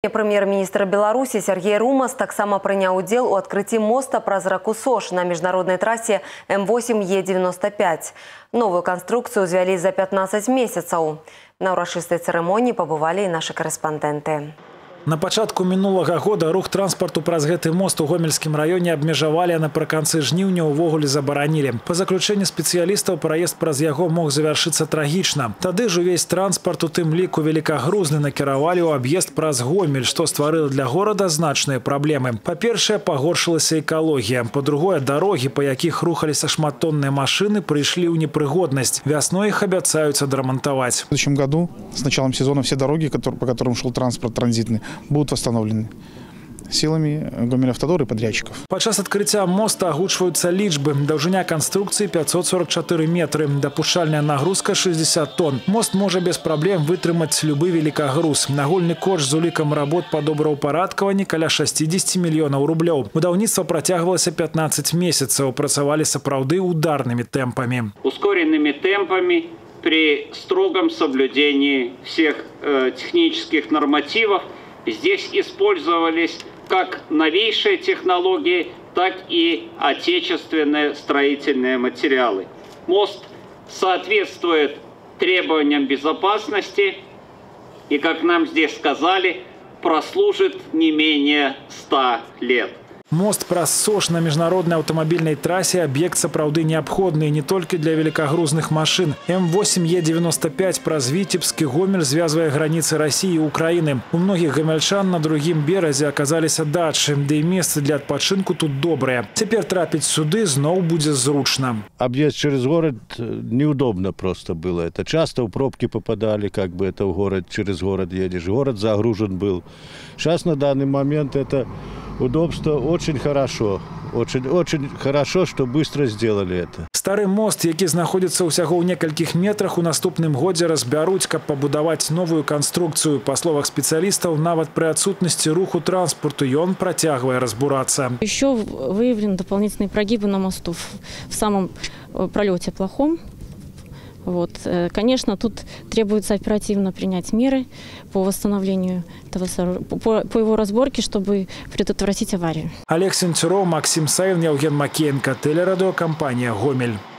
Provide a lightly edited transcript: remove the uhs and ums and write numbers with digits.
Прэм'ер-міністр Беларусі Сергей Румас таксама прыняў удзел у адкрыцці моста праз раку Сош на міжнароднай трасе М8Е95. Новую канструкцыю звялі за 15 месяцаў. На ўрачыстай цырымоніі пабывалі і нашы карэспандэнты. На пачатку мінулага года рух транспарту праз гэты мост у Гомельскім раёне абмежавалі, а напрыканцы жніўня ўвогуле забаранілі. Па заключэнні спецыялістаў, праезд праз яго мог завяршыцца трагічна. Тады ж увесь транспарт, у тым ліку велікагрузны, накіравалі ў аб'езд праз Гомель, што стварыла для горада значныя праблемы. Па-першае, пагоршылася экалогія. Па-другое, дарогі, па якіх рухаліся шматтонныя машыны, прыйшлі ў непрыгоднасць. Вясной іх абяцаюць адрамантаваць. В следующем году, с началом сезона, все дороги, по которым шел транспорт транзитный, будут восстановлены силами Гомельавтодора и подрядчиков. Падчас адкрыцця моста агучваюцца лічбы. Даўжыня канструкцыі 544 метры, дапушчальная нагрузка 60 тонн. Мост можа без праблем вытрымаць любы велікагруз. Нагульны кошт з улікам работ па добраўпарадкаванні каля 60 мільёнаў рублёў. Будаўніцтва працягвалася 15 месяцаў, працавалі сапраўды ударнымі тэмпамі. Ускоренными темпами при строгом соблюдении всех технических нормативов. Здесь использовались как новейшие технологии, так и отечественные строительные материалы. Мост соответствует требованиям безопасности и, как нам здесь сказали, прослужит не менее 100 лет. Мост праз Сош на міжнароднай аўтамабільнай трасе аб'ект сапраўды неабходны не толькі для велікагрузных машын. М8Е95 праз Віцебск і Гомель звязвае граніцы Расіі і Украіны. У многіх гамельчан на другім беразе аказаліся дачы, ды і месцы для адпачынку тут добрыя. Цяпер трапіць сюды зноў будзе зручна. Объезд через город неудобно просто было. Это часто в пробки попадали, как бы это в город, через город едешь. Город загружен был. Сейчас на данный момент это удобство очень хорошо. Очень хорошо, что быстро сделали это. Стары мост, які знаходзіцца ўсяго ў некалькіх метрах, у наступным годзе разбяруць, каб пабудаваць новую канструкцыю. Па словах спецыялістаў, нават пры адсутнасці руху транспорту ён працягвае разбурацца. Еще выявлены дополнительные прогибы на мосту в самом пролете плохом. Вот. Конечно, тут требуется оперативно принять меры по восстановлению этого по его разборке, чтобы предотвратить аварию. Олег Сенцюров, Максим Саин, Евген Макеенко, телерадиокомпания «Гомель».